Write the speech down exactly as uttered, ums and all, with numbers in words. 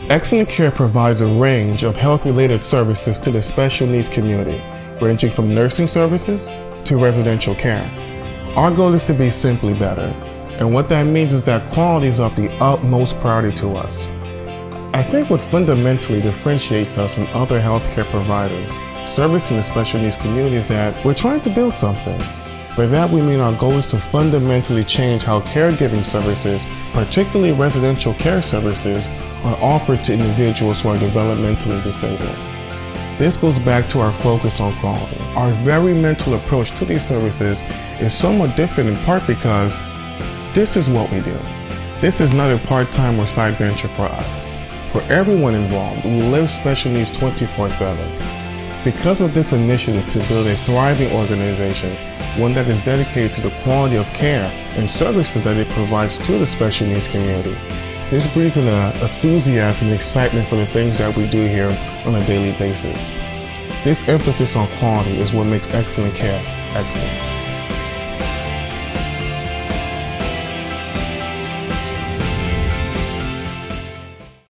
Excellent Care provides a range of health-related services to the special needs community, ranging from nursing services to residential care. Our goal is to be simply better, and what that means is that quality is of the utmost priority to us. I think what fundamentally differentiates us from other healthcare providers servicing the special needs community is that we're trying to build something. By that we mean our goal is to fundamentally change how caregiving services, particularly residential care services, are offered to individuals who are developmentally disabled. This goes back to our focus on quality. Our very mental approach to these services is somewhat different in part because this is what we do. This is not a part-time or side venture for us. For everyone involved, we live special needs twenty-four seven. Because of this initiative to build a thriving organization, one that is dedicated to the quality of care and services that it provides to the special needs community, this breeds an uh, enthusiasm and excitement for the things that we do here on a daily basis. This emphasis on quality is what makes Excellent Care excellent.